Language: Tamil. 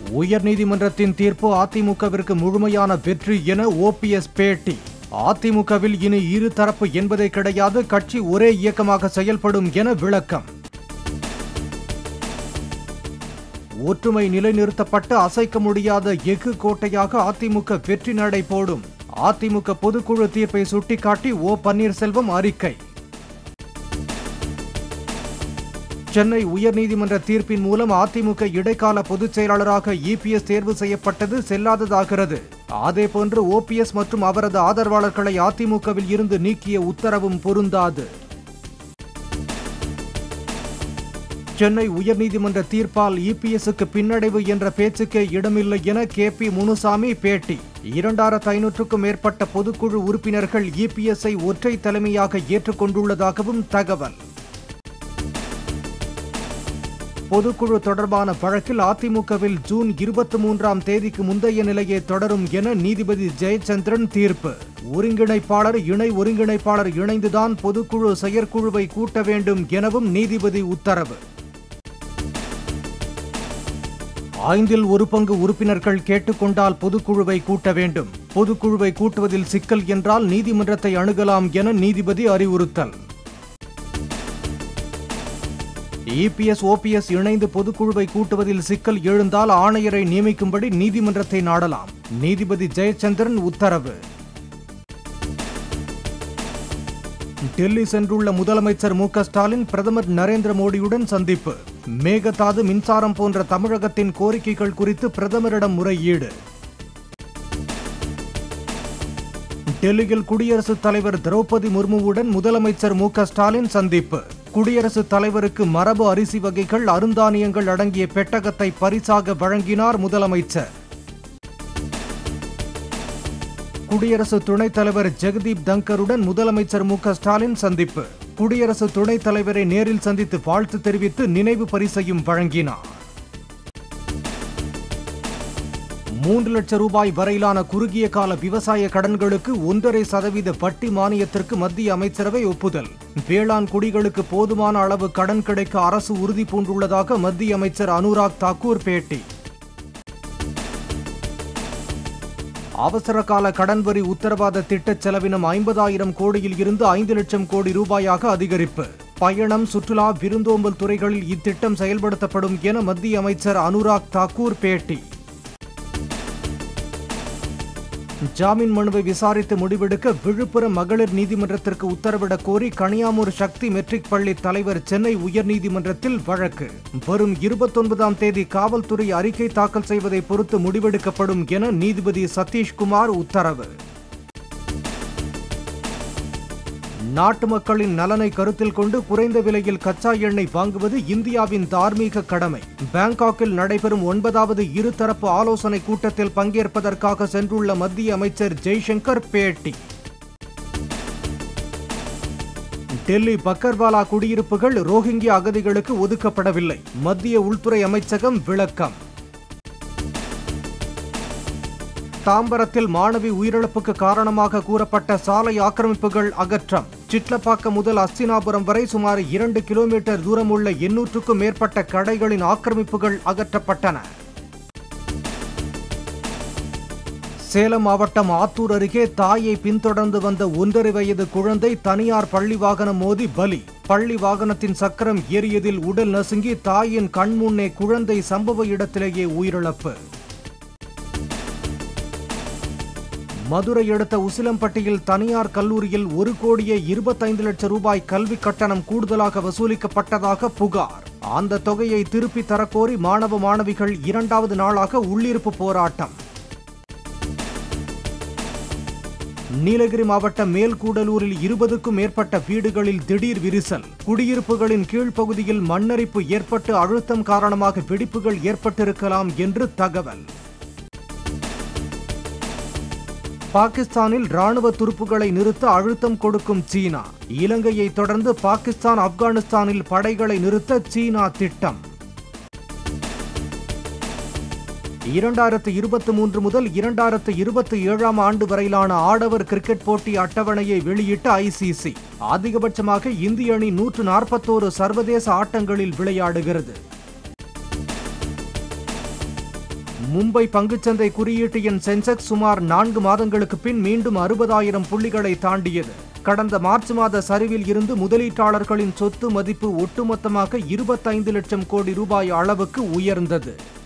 உயர்நீதிமன்றத்தின் தீர்ப்பு அதிமுகவிற்கு முழுமையான வெற்றி என ஓபிஎஸ் பேட்டி. அதிமுகவில் இனி இரு தரப்பு என்பதே கிடையாது, கட்சி ஒரே இயக்கமாக செயல்படும் என விளக்கம். ஒற்றுமை நிலைநிறுத்தப்பட்டு அசைக்க முடியாத எஃகு கோட்டையாக அதிமுக வெற்றி நடை போடும். அதிமுக பொதுக்குழு தீர்ப்பை சுட்டிக்காட்டி ஓ பன்னீர்செல்வம் அறிக்கை. சென்னை உயர்நீதிமன்ற தீர்ப்பின் மூலம் அதிமுக இடைக்கால பொதுச் செயலாளராக இபிஎஸ் தேர்வு செய்யப்பட்டது செல்லாததாகிறது. அதேபோன்று ஓபிஎஸ் மற்றும் அவரது ஆதரவாளர்களை அதிமுகவில் இருந்து நீக்கிய உத்தரவும் பொருந்தாது. சென்னை உயர்நீதிமன்ற தீர்ப்பால் இபிஎஸ்க்கு பின்னடைவு என்ற பேச்சுக்கே இடமில்லை என கே.பி. முனுசாமி பேட்டி. 2500க்கும் மேற்பட்ட பொதுக்குழு உறுப்பினர்கள் இபிஎஸ்ஐ ஒற்றை தலைமையாக ஏற்றுக்கொண்டுள்ளதாகவும் தகவல். பொதுக்குழு தொடர்பான வழக்கில் அதிமுகவில் ஜூன் 23ஆம் தேதிக்கு முந்தைய நிலையே தொடரும் என நீதிபதி ஜெயச்சந்திரன் தீர்ப்பு. ஒருங்கிணைப்பாளர் இணை ஒருங்கிணைப்பாளர் இணைந்துதான் பொதுக்குழு செயற்குழுவை கூட்ட வேண்டும் எனவும் நீதிபதி உத்தரவு. 1/5 உறுப்பினர்கள் கேட்டுக்கொண்டால் பொதுக்குழுவை கூட்ட வேண்டும். பொதுக்குழுவை கூட்டுவதில் சிக்கல் என்றால் நீதிமன்றத்தை அணுகலாம் என நீதிபதி அறிவுறுத்தல். இபிஎஸ் ஓபிஎஸ் இணைந்து பொதுக்குழுவை கூட்டுவதில் சிக்கல் எழுந்தால் ஆணையரை நியமிக்கும்படி நீதிமன்றத்தை நாடலாம். நீதிபதி ஜெயச்சந்திரன் உத்தரவு. டெல்லி சென்றுள்ள முதலமைச்சர் மு.க. ஸ்டாலின் பிரதமர் நரேந்திர மோடியுடன் சந்திப்பு. மேகதாது மின்சாரம் போன்ற தமிழகத்தின் கோரிக்கைகள் குறித்து பிரதமரிடம் முறையீடு. டெல்லியில் குடியரசுத் தலைவர் திரௌபதி முர்முவுடன் முதலமைச்சர் மு.க. ஸ்டாலின் சந்திப்பு. குடியரசுத் தலைவருக்கு மரபு அரிசி வகைகள் அருந்தானியங்கள் அடங்கிய பெட்டகத்தை பரிசாக வழங்கினார் முதலமைச்சர். குடியரசு துணைத் தலைவர் ஜெகதீப் தங்கருடன் முதலமைச்சர் மு.க. ஸ்டாலின் சந்திப்பு. குடியரசு துணைத் தலைவரை நேரில் சந்தித்து வாழ்த்து தெரிவித்து நினைவு பரிசையும் வழங்கினார். 3 லட்சம் ரூபாய் வரையிலான குறுகிய கால விவசாய கடன்களுக்கு 1.5% வட்டி மானியத்திற்கு மத்திய அமைச்சரவை ஒப்புதல். வேளாண் குடிகளுக்கு போதுமான அளவு கடன் கிடைக்க அரசு உறுதி பூண்டுள்ளதாக மத்திய அமைச்சர் அனுராக் தாக்கூர் பேட்டி. அவசர கால கடன் வரி உத்தரவாத திட்ட செலவினம் 50,000 கோடியில் இருந்து 5 லட்சம் கோடி ரூபாயாக அதிகரிப்பு. பயணம், சுற்றுலா, விருந்தோம்பல் துறைகளில் இத்திட்டம் செயல்படுத்தப்படும் என மத்திய அமைச்சர் அனுராக் தாக்கூர் பேட்டி. ஜாமீன் மனுவை விசாரித்து முடிவெடுக்க விழுப்புரம் மகளிர் நீதிமன்றத்திற்கு உத்தரவிடக் கோரி கனியாமூர் சக்தி மெட்ரிக் பள்ளி தலைவர் சென்னை உயர்நீதிமன்றத்தில் வழக்கு. வரும் 29ஆம் தேதி காவல்துறை அறிக்கை தாக்கல் செய்வதை பொறுத்து முடிவெடுக்கப்படும் என நீதிபதி சதீஷ்குமார் உத்தரவு. நாட்டு மக்களின் நலனை கருத்தில் கொண்டு குறைந்த விலையில் கச்சா எண்ணெய் வாங்குவது இந்தியாவின் தார்மீக கடமை. பாங்காக்கில் நடைபெறும் 9வது இருதரப்பு ஆலோசனை கூட்டத்தில் பங்கேற்பதற்காக சென்றுள்ள மத்திய அமைச்சர் ஜெய்சங்கர் பேட்டி. டெல்லி பக்கர்வாலா குடியிருப்புகள் ரோஹிங்கியா அகதிகளுக்கு ஒதுக்கப்படவில்லை. மத்திய உள்துறை அமைச்சகம் விளக்கம். தாம்பரத்தில் மாணவி உயிரிழப்புக்கு காரணமாக கூறப்பட்ட சாலை ஆக்கிரமிப்புகள் அகற்றம். சிட்லப்பாக்கம் முதல் அஸ்தினாபுரம் வரை சுமார் 2 கிலோமீட்டர் தூரம் உள்ள 800க்கும் மேற்பட்ட கடைகளின் ஆக்கிரமிப்புகள் அகற்றப்பட்டன. சேலம் மாவட்டம் ஆத்தூர் அருகே தாயை பின்தொடர்ந்து வந்த 1.5 வயது குழந்தை தனியார் பள்ளி வாகனம் மோதி பலி. பள்ளி வாகனத்தின் சக்கரம் ஏறியதில் உடல் நசுங்கி தாயின் கண்முன்னே குழந்தை சம்பவ இடத்திலேயே உயிரிழப்பு. மதுரை அடுத்த உசிலம்பட்டியில் தனியார் கல்லூரியில் 1,25 லட்சம் ரூபாய் கல்வி கட்டணம் கூடுதலாக வசூலிக்கப்பட்டதாக புகார். அந்த தொகையை திருப்பி தரக்கோரி மாணவ மாணவிகள் 2வது நாளாக உள்ளிருப்பு போராட்டம். நீலகிரி மாவட்டம் மேல்கூடலூரில் 20க்கும் மேற்பட்ட வீடுகளில் திடீர் விரிசல். குடியிருப்புகளின் கீழ்ப்பகுதியில் மண்ணரிப்பு ஏற்பட்டு அழுத்தம் காரணமாக வெடிப்புகள் ஏற்பட்டிருக்கலாம் என்று தகவல். பாகிஸ்தானில் ராணுவ துருப்புகளை நிறுத்த அழுத்தம் கொடுக்கும் சீனா. இலங்கையை தொடர்ந்து பாகிஸ்தான், ஆப்கானிஸ்தானில் படைகளை நிறுத்த சீனா திட்டம். 2023 முதல் 2027ஆம் ஆண்டு வரையிலான ஆடவர் கிரிக்கெட் போட்டி அட்டவணையை வெளியிட்ட ஐசிசி. அதிகபட்சமாக இந்திய அணி 141 சர்வதேச ஆட்டங்களில் விளையாடுகிறது. மும்பை பங்குச்சந்தை குறியீட்டு எண் சென்செக்ஸ் சுமார் 4 மாதங்களுக்கு பின் மீண்டும் 60,000 புள்ளிகளை தாண்டியது. கடந்த மார்ச் மாத சரிவில் இருந்து முதலீட்டாளர்களின் சொத்து மதிப்பு ஒட்டுமொத்தமாக 25 லட்சம் கோடி ரூபாய் அளவுக்கு உயர்ந்தது.